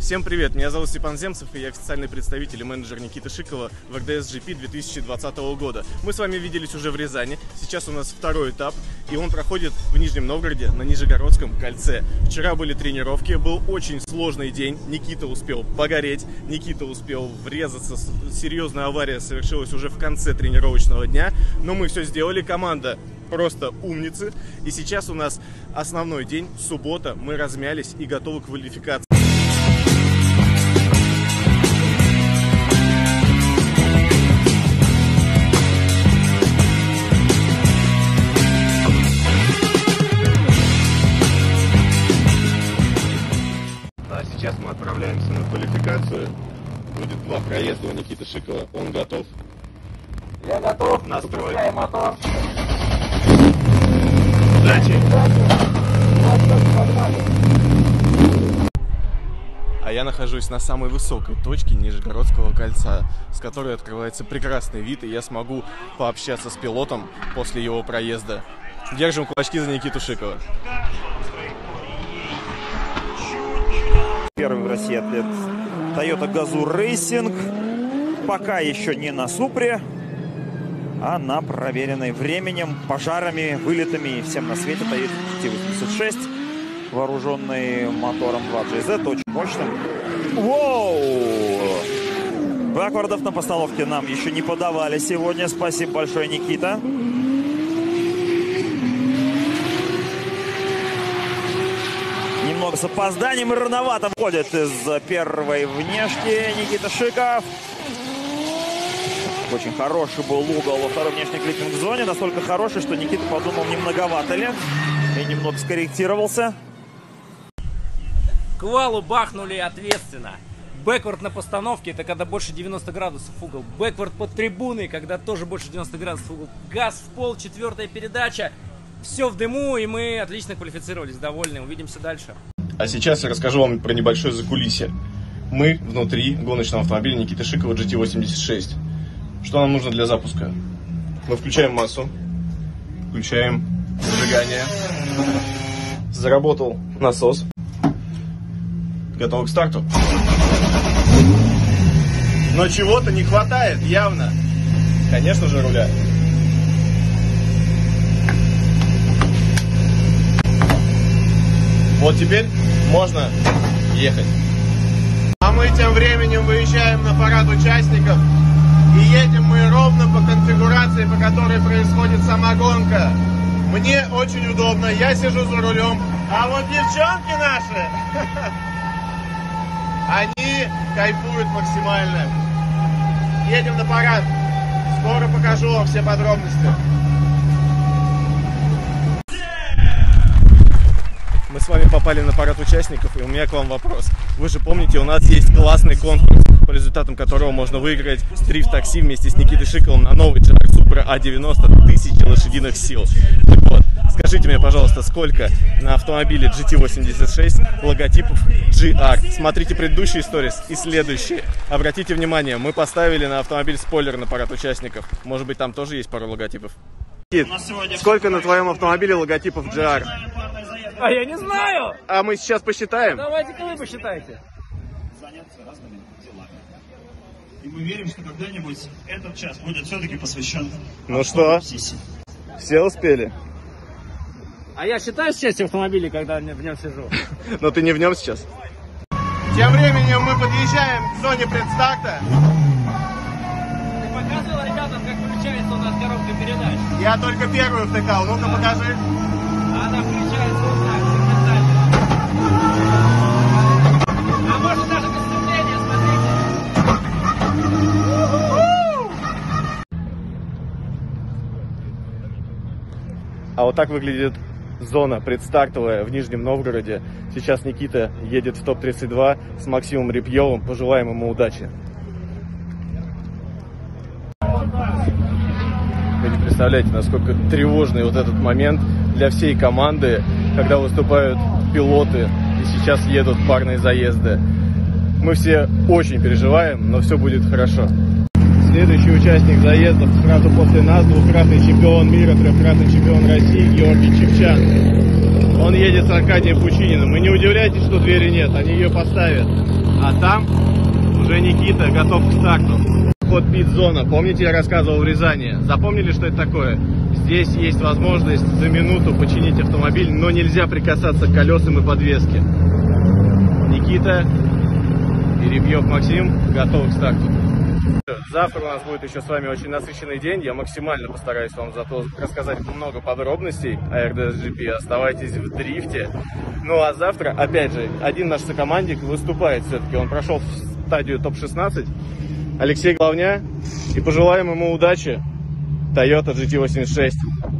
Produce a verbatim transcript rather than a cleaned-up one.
Всем привет, меня зовут Степан Земцев, и я официальный представитель и менеджер Никиты Шикова в эр дэ эс джи пи две тысячи двадцатого года. Мы с вами виделись уже в Рязани, сейчас у нас второй этап, и он проходит в Нижнем Новгороде на Нижегородском кольце. Вчера были тренировки, был очень сложный день, Никита успел погореть, Никита успел врезаться, серьезная авария совершилась уже в конце тренировочного дня, но мы все сделали, команда просто умницы, и сейчас у нас основной день, суббота, мы размялись и готовы к квалификации. Сейчас мы отправляемся на квалификацию. Будет два проезда у Никиты Шикова. Он готов? Я готов. Настрой. Мотор. Удачи. А я нахожусь на самой высокой точке Нижегородского кольца, с которой открывается прекрасный вид, и я смогу пообщаться с пилотом после его проезда. Держим кулачки за Никиту Шикова. Первый в России атлет Toyota Gazoo Racing. Пока еще не на Супре, а на проверенной временем, пожарами, вылетами и всем на свете Toyota джи ти восемьдесят шесть, вооруженный мотором два джей зет, очень мощным. Воу! Бэквардов на постановке нам еще не подавали сегодня. Спасибо большое, Никита. Немного с опозданием и рановато входит из первой внешки Никита Шиков. Очень хороший был угол во второй внешней клиппинг-зоне. Настолько хороший, что Никита подумал, не многовато ли. И немного скорректировался. К валу бахнули ответственно. Бэквард на постановке — это когда больше девяноста градусов угол. Бэквард под трибуной, когда тоже больше девяноста градусов угол. Газ в пол, четвертая передача. Все в дыму, и мы отлично квалифицировались, довольны. Увидимся дальше. А сейчас я расскажу вам про небольшое закулисье. Мы внутри гоночного автомобиля Никиты Шикова джи ти восемьдесят шесть. Что нам нужно для запуска? Мы включаем массу, включаем зажигание. Заработал насос. Готовы к старту. Но чего-то не хватает, явно. Конечно же, руля. Вот теперь можно ехать. А мы тем временем выезжаем на парад участников. И едем мы ровно по конфигурации, по которой происходит сама гонка. Мне очень удобно, я сижу за рулем. А вот девчонки наши, они кайфуют максимально. Едем на парад. Скоро покажу вам все подробности. Мы с вами попали на парад участников, и у меня к вам вопрос. Вы же помните, у нас есть классный конкурс, по результатам которого можно выиграть дрифт-такси вместе с Никитой Шиковым на новый джи ар Supra а девяносто тысячи лошадиных сил. Так вот, скажите мне, пожалуйста, сколько на автомобиле джи ти восемьдесят шесть логотипов джи ар? Смотрите предыдущие сторис и следующие. Обратите внимание, мы поставили на автомобиль спойлер на парад участников. Может быть, там тоже есть пару логотипов? Сколько на твоем автомобиле логотипов джи ар? А я не знаю! А мы сейчас посчитаем. Давайте-ка вы посчитайте. Заняться разными делами. И мы верим, что когда-нибудь этот час будет все-таки посвящен. Ну что, все успели? А я считаю счастье автомобиля, когда в нем сижу. Но ты не в нем сейчас. Тем временем мы подъезжаем к зоне предстарта. Ты показывал ребятам, как включается у нас коробка передач? Я только первую втыкал. Ну-ка покажи. Она включается вот так, сегментально. А может даже без сцепления, смотрите. А вот так выглядит зона предстартовая в Нижнем Новгороде. Сейчас Никита едет в топ тридцать два с Максимом Репьевым. Пожелаем ему удачи. Вы не представляете, насколько тревожный вот этот момент для всей команды, когда выступают пилоты и сейчас едут парные заезды. Мы все очень переживаем, но все будет хорошо. Следующий участник заездов сразу после нас, двукратный чемпион мира, трехкратный чемпион России Георгий Чепчан. Он едет с Аркадием Пучининым. И не удивляйтесь, что двери нет, они ее поставят. А там уже Никита готов к старту. Вход пит-зона. Помните, я рассказывал в Рязани? Запомнили, что это такое? Здесь есть возможность за минуту починить автомобиль, но нельзя прикасаться к колесам и подвеске. Никита и Рябьев Максим готовы к старту. Завтра у нас будет еще с вами очень насыщенный день. Я максимально постараюсь вам зато рассказать много подробностей о эр дэ эс джи пи. Оставайтесь в дрифте. Ну а завтра, опять же, один наш сокомандник выступает все-таки. Он прошел в стадию топ шестнадцать. Алексей Главня. И пожелаем ему удачи. Toyota джи ти восемьдесят шесть.